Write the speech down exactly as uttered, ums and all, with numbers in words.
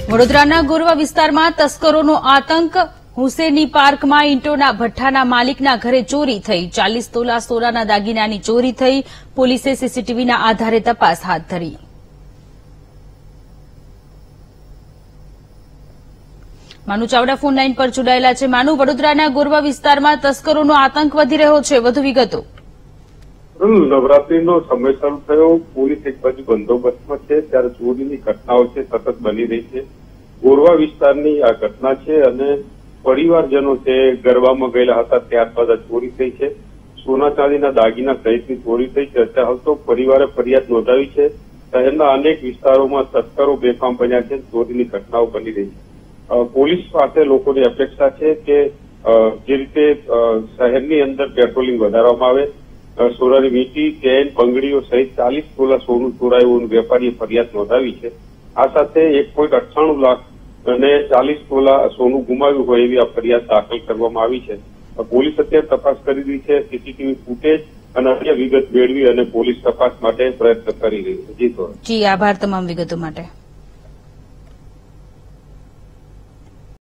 વડોદરાના ગોરવા વિસ્તારમાં તસ્કરોનો આતંક। હુસેની પાર્કમાં ઈંટોના ભઠ્ઠાના માલિકના ઘરે ચોરી થઈ। ચાલીસ તોલા સોનાના દાગીનાની ચોરી થઈ। પોલીસે સીસીટીવીના આધારે તપાસ હાથ ધરી। માનુ ચાવડા ફોન લાઈન પર જોડાયેલા છે। માનુ, વડોદરાના ગોરવા વિસ્તારમાં તસ્કરોનો આતંક વધી રહ્યો છે, વધુ વિગતો। નવરાત્રીનો સમય શરૂ થયો, પોલીસ એક બાજુ બંદોબસ્તમાં છે ત્યારે ચોરીની ઘટનાઓ છે સતત બની રહી છે। ગોરવા વિસ્તારની આ ઘટના છે અને પરિવારજનો છે ગરબામાં ગયેલા હતા ત્યારબાદ આ ચોરી થઈ છે। સોના ચાંદીના દાગીના સહિતની ચોરી થઈ છે। અત્યાર હાલ તો પરિવારે ફરિયાદ નોંધાવી છે। શહેરના અનેક વિસ્તારોમાં તસ્કરો બેફામ બન્યા છે, ચોરીની ઘટનાઓ બની રહી છે। પોલીસ પાસે લોકોની અપેક્ષા છે કે જે રીતે શહેરની અંદર પેટ્રોલિંગ વધારવામાં આવે। સોનાની વીંટી, ચેન, બંગડીઓ સહિત ચાલીસ તોલા સોનું ચોરાયું વેપારીએ ફરિયાદ નોંધાવી છે। આ સાથે એક પોઈન્ટ અઠ્ઠાણું લાખ અને ચાલીસ તોલા સોનું ગુમાવ્યું હોય એવી આ ફરિયાદ દાખલ કરવામાં આવી છે। પોલીસ અત્યારે તપાસ કરી રહી છે, સીસીટીવી ફૂટેજ અને અન્ય વિગત મેળવી અને પોલીસ તપાસ માટે પ્રયત્ન કરી રહી છે। જી તો જી આભાર તમામ વિગતો માટે।